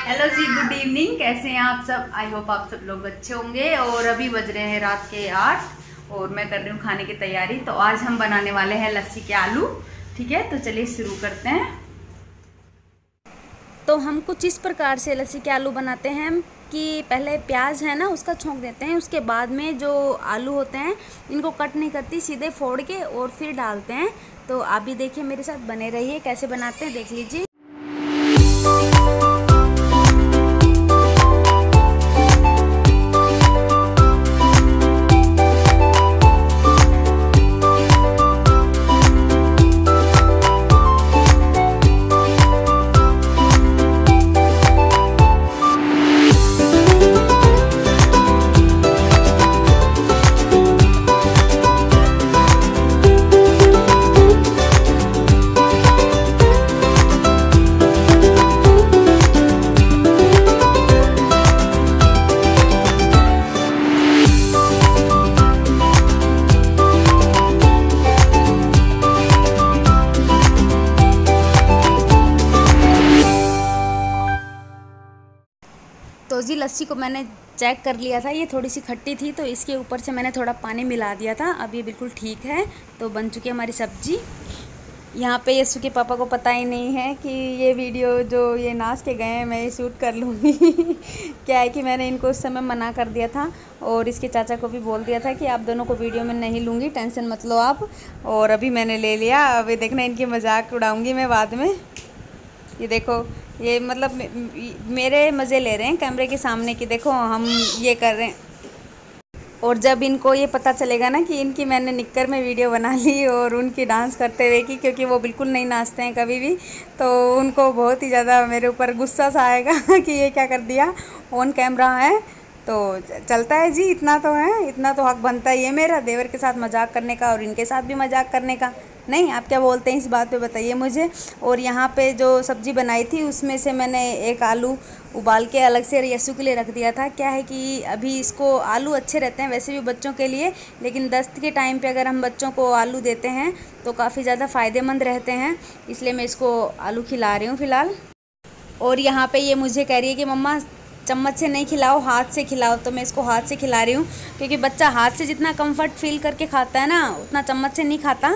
Hello जी, good evening. कैसे हैं आप सब? आई होप आप सब लोग अच्छे होंगे। और अभी बज रहे हैं रात के 8 और मैं कर रही हूँ खाने की तैयारी। तो आज हम बनाने वाले हैं लस्सी के आलू। ठीक है, तो चलिए शुरू करते हैं। तो हम कुछ इस प्रकार से लस्सी के आलू बनाते हैं कि पहले प्याज है ना उसका छोंक देते हैं, उसके बाद में जो आलू होते हैं इनको कट नहीं करती, सीधे फोड़ के और फिर डालते हैं। तो आप भी देखिए, मेरे साथ बने रहिए, कैसे बनाते हैं देख लीजिए। तो जी लस्सी को मैंने चेक कर लिया था, ये थोड़ी सी खट्टी थी, तो इसके ऊपर से मैंने थोड़ा पानी मिला दिया था। अब ये बिल्कुल ठीक है। तो बन चुकी है हमारी सब्जी। यहाँ पे यस्सु के पापा को पता ही नहीं है कि ये वीडियो जो ये नाच के गए हैं मैं ये शूट कर लूँगी। क्या है कि मैंने इनको उस समय मना कर दिया था और इसके चाचा को भी बोल दिया था कि आप दोनों को वीडियो में नहीं लूँगी, टेंशन मत लो आप। और अभी मैंने ले लिया। अभी देखना, इनकी मजाक उड़ाऊँगी मैं बाद में। ये देखो, ये मतलब मेरे मज़े ले रहे हैं कैमरे के सामने कि देखो हम ये कर रहे हैं। और जब इनको ये पता चलेगा ना कि इनकी मैंने निक्कर में वीडियो बना ली और उनकी डांस करते हुए की, क्योंकि वो बिल्कुल नहीं नाचते हैं कभी भी, तो उनको बहुत ही ज़्यादा मेरे ऊपर गुस्सा सा आएगा कि ये क्या कर दिया, ऑन कैमरा है। तो चलता है जी, इतना तो है, इतना तो हक बनता ही है मेरा देवर के साथ मजाक करने का और इनके साथ भी मजाक करने का। नहीं, आप क्या बोलते हैं इस बात पे बताइए मुझे। और यहाँ पे जो सब्ज़ी बनाई थी उसमें से मैंने एक आलू उबाल के अलग से यस्सु के लिए रख दिया था। क्या है कि अभी इसको आलू अच्छे रहते हैं वैसे भी बच्चों के लिए, लेकिन दस्त के टाइम पे अगर हम बच्चों को आलू देते हैं तो काफ़ी ज़्यादा फ़ायदेमंद रहते हैं, इसलिए मैं इसको आलू खिला रही हूँ फ़िलहाल। और यहाँ पे ये मुझे कह रही है कि मम्मा चम्मच से नहीं खिलाओ, हाथ से खिलाओ। तो मैं इसको हाथ से खिला रही हूँ, क्योंकि बच्चा हाथ से जितना कंफर्ट फील करके खाता है ना उतना चम्मच से नहीं खाता।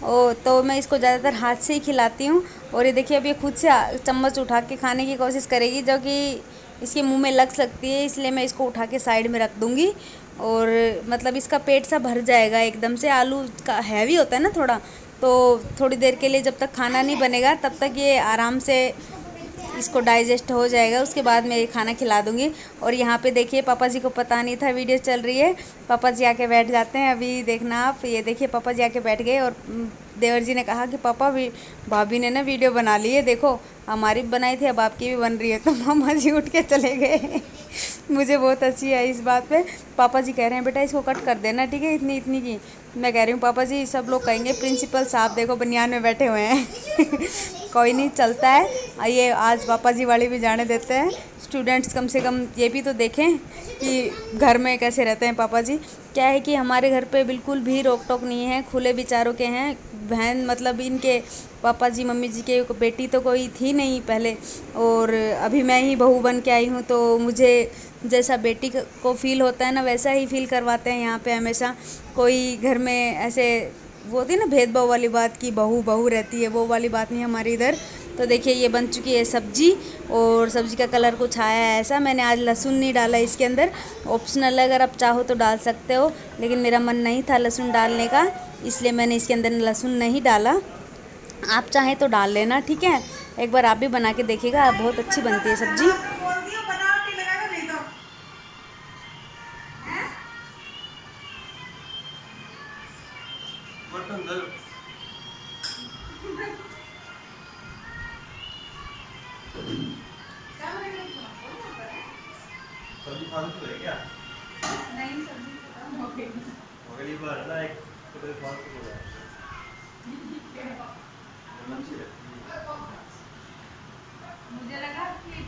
तो मैं इसको ज़्यादातर हाथ से ही खिलाती हूँ। और ये देखिए, अब ये खुद से चम्मच उठा के खाने की कोशिश करेगी, जो कि इसके मुंह में लग सकती है, इसलिए मैं इसको उठा के साइड में रख दूँगी। और मतलब इसका पेट सा भर जाएगा एकदम से। आलू का हैवी होता है ना थोड़ा, तो थोड़ी देर के लिए जब तक खाना नहीं बनेगा तब तक ये आराम से इसको डाइजेस्ट हो जाएगा, उसके बाद मैं ये खाना खिला दूँगी। और यहाँ पे देखिए, पापा जी को पता नहीं था वीडियो चल रही है, पापा जी आके बैठ जाते हैं। अभी देखना आप, ये देखिए पापा जी आके बैठ गए और देवर जी ने कहा कि पापा भी भाभी ने ना वीडियो बना ली है, देखो हमारी बनाई थी अब आपकी भी बन रही है। तो मामा जी उठ के चले गए। मुझे बहुत हंसी आई इस बात पे। पापा जी कह रहे हैं बेटा इसको कट कर देना, ठीक है, इतनी इतनी की। मैं कह रही हूँ पापा जी सब लोग कहेंगे प्रिंसिपल साहब देखो बनियान में बैठे हुए हैं। कोई नहीं, चलता है। आइए आज पापा जी वाली भी जाने देते हैं, स्टूडेंट्स कम से कम ये भी तो देखें कि घर में कैसे रहते हैं पापा जी। क्या है कि हमारे घर पे बिल्कुल भी रोक टोक नहीं है, खुले विचारों के हैं। बहन मतलब इनके पापा जी मम्मी जी के बेटी तो कोई थी नहीं पहले, और अभी मैं ही बहू बन के आई हूँ, तो मुझे जैसा बेटी को फील होता है ना वैसा ही फील करवाते हैं यहाँ पे हमेशा। कोई घर में ऐसे वो होती है ना भेदभाव वाली बात की बहू बहू रहती है, वो वाली बात नहीं हमारे इधर। तो देखिए ये बन चुकी है सब्जी, और सब्जी का कलर कुछ आया है ऐसा। मैंने आज लहसुन नहीं डाला इसके अंदर, ऑप्शनल है, अगर आप चाहो तो डाल सकते हो, लेकिन मेरा मन नहीं था लहसुन डालने का, इसलिए मैंने इसके अंदर लहसुन नहीं डाला। आप चाहें तो डाल लेना, ठीक है। एक बार आप भी बना के देखिएगा, बहुत अच्छी बनती है सब्जी। सब्जी फालतू है क्या? नहीं, सब्जी खत्म हो गई। अगली बार ना एक तो फालतू हो जाए। मुझे लगा कि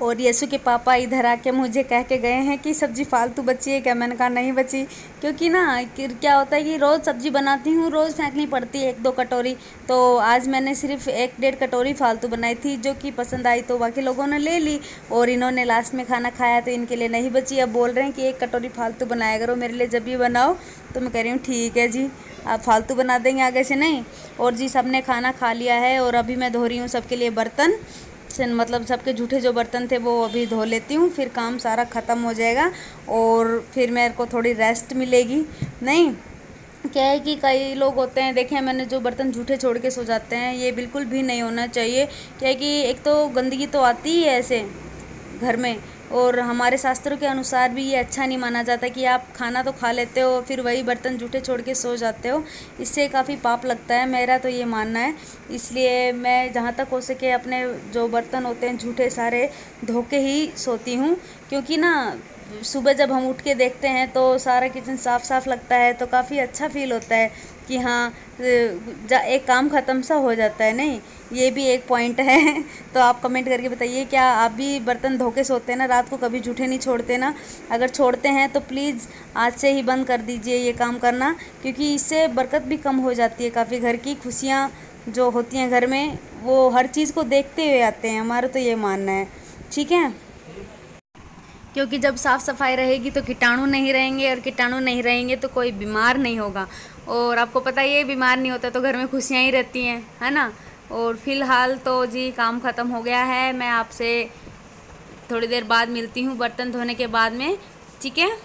और यीशु के पापा इधर आके मुझे कह के गए हैं कि सब्ज़ी फालतू बची है क्या। मैंने कहा नहीं बची, क्योंकि ना क्या होता है कि रोज़ सब्ज़ी बनाती हूँ, रोज़ फेंकनी पड़ती है 1-2 कटोरी। तो आज मैंने सिर्फ 1-1.5 कटोरी फालतू बनाई थी, जो कि पसंद आई तो बाकी लोगों ने ले ली और इन्होंने लास्ट में खाना खाया तो इनके लिए नहीं बची। अब बोल रहे हैं कि 1 कटोरी फालतू बनाया करो मेरे लिए जब भी बनाओ। तो मैं कह रही हूँ ठीक है जी, आप फालतू बना देंगे आगे से नहीं। और जी सबने खाना खा लिया है और अभी मैं धो रही हूँ सबके लिए बर्तन, मतलब सबके जूठे जो बर्तन थे वो अभी धो लेती हूँ, फिर काम सारा ख़त्म हो जाएगा और फिर मेरे को थोड़ी रेस्ट मिलेगी। नहीं क्या है कि कई लोग होते हैं, देखें मैंने, जो बर्तन जूठे छोड़ के सो जाते हैं, ये बिल्कुल भी नहीं होना चाहिए। क्या है कि एक तो गंदगी तो आती ही है ऐसे घर में, और हमारे शास्त्रों के अनुसार भी ये अच्छा नहीं माना जाता कि आप खाना तो खा लेते हो फिर वही बर्तन जूठे छोड़ के सो जाते हो, इससे काफ़ी पाप लगता है, मेरा तो ये मानना है। इसलिए मैं जहाँ तक हो सके अपने जो बर्तन होते हैं जूठे सारे धो के ही सोती हूँ, क्योंकि ना सुबह जब हम उठ के देखते हैं तो सारा किचन साफ़ साफ़ लगता है, तो काफ़ी अच्छा फील होता है कि हाँ एक काम ख़त्म सा हो जाता है। नहीं ये भी एक पॉइंट है। तो आप कमेंट करके बताइए क्या आप भी बर्तन धो के सोते हैं ना, रात को कभी जूठे नहीं छोड़ते ना? अगर छोड़ते हैं तो प्लीज़ आज से ही बंद कर दीजिए ये काम करना, क्योंकि इससे बरकत भी कम हो जाती है। काफ़ी घर की खुशियाँ जो होती हैं घर में वो हर चीज़ को देखते हुए आते हैं, हमारा तो ये मानना है। ठीक है, क्योंकि जब साफ़ सफाई रहेगी तो कीटाणु नहीं रहेंगे, और कीटाणु नहीं रहेंगे तो कोई बीमार नहीं होगा। और आपको पता ही है बीमार नहीं होता तो घर में खुशियाँ ही रहती हैं, है ना। और फिलहाल तो जी काम ख़त्म हो गया है, मैं आपसे थोड़ी देर बाद मिलती हूँ बर्तन धोने के बाद में, ठीक है।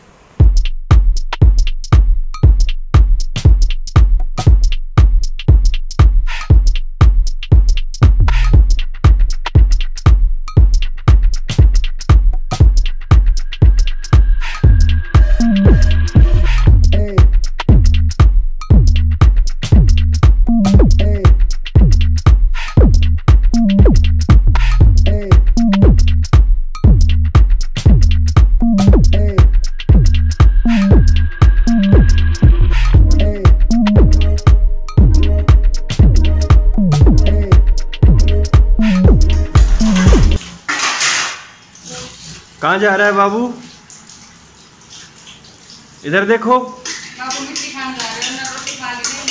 कहाँ जा रहा है बाबू? इधर देखो। बाबू मिट्टी खाने जा रहे हैं, रोटी खा ली।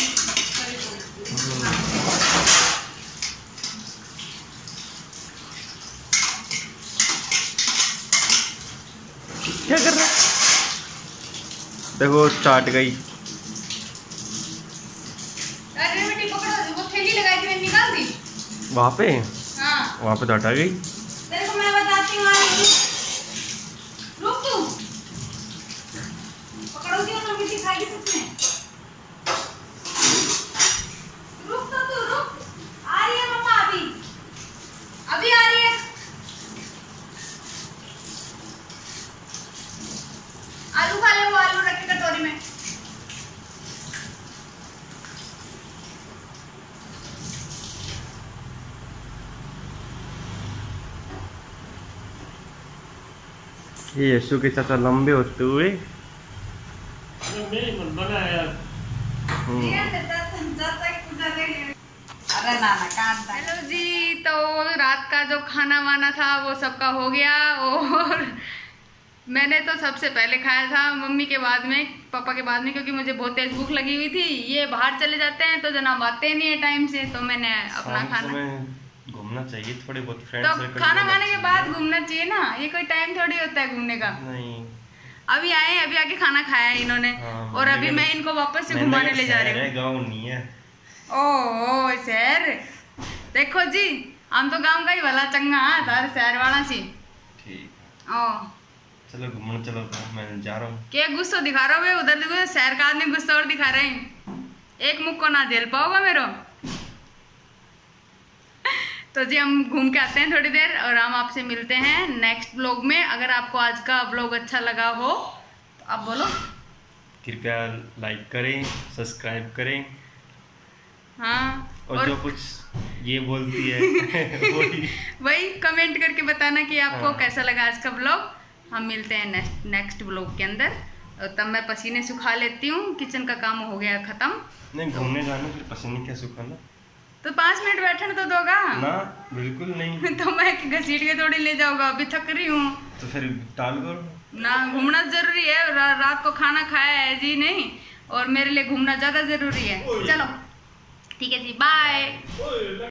क्या कर रहा है? देखो चाट गई। अरे मिट्टी पकड़ो, वो थैली लगाई थी मैंने निकाल दी। वहाँ पे? हाँ वहाँ पे तो हटा गई। देखो मैं बताती हूँ, रुक तू पकड़ोगी और मिट्टी खाएगी सच में। रुक तो तू रुक, आ रही है मम्मा, अभी आ रही है। आलू खा ले, वो आलू रख के कटोरी में। ये यीशु के चाचा लंबे होते हुए हेलो जी, तो रात का जो खाना वाना था वो सबका हो गया, और मैंने तो सबसे पहले खाया था, मम्मी के बाद में, पापा के बाद में, क्योंकि मुझे बहुत तेज भूख लगी हुई थी। ये बाहर चले जाते हैं तो जनाब आते नहीं है टाइम से, तो मैंने अपना खाना घूमना चाहिए थोड़े बहुत फ्रेंड्स तो खाना खाने के बाद घूमना चाहिए ना, ये कोई टाइम थोड़ी होता है घूमने का। नहीं अभी आए, अभी आके खाना खाया है इन्होंने। हाँ, और अभी मैं इनको वापस से घुमाने ले जा रही हूँ। गाँव नहीं है। ओ शहर, देखो जी हम तो गांव का ही भला चंगा है, तार शहर वाला सी। ठीक ओ चलो घूमने चलो, मैं जा रहा हूँ। क्या गुस्सा दिखा रहे हो बे? उधर देखो शहर का आदमी गुस्सा और दिखा रहे हैं, एक मुख को ना झेल पाओगा मेरो। तो जी हम घूम के आते हैं थोड़ी देर, और हम आपसे मिलते हैं नेक्स्ट व्लॉग में। अगर आपको आज का व्लॉग अच्छा लगा हो तो आप बोलो, कृपया लाइक करें, सब्सक्राइब करें। हाँ, और जो कुछ ये बोलती है वही कमेंट करके बताना कि आपको हाँ। कैसा लगा आज का व्लॉग। हम मिलते हैं नेक्स्ट व्लॉग के अंदर, और तब मैं पसीने सुखा लेती हूँ, किचन का काम हो गया ख़त्म। नहीं घूमने जाना, फिर पसीने क्या सुखाना। तो 5 मिनट बैठने तो दोगा ना? बिल्कुल नहीं। तो मैं घसीट के थोड़ी ले जाऊंगा, अभी थक रही हूँ। तो फिर टाल करो ना, घूमना जरूरी है। रात को खाना खाया है जी नहीं, और मेरे लिए घूमना ज्यादा जरूरी है। चलो ठीक है जी, बाय।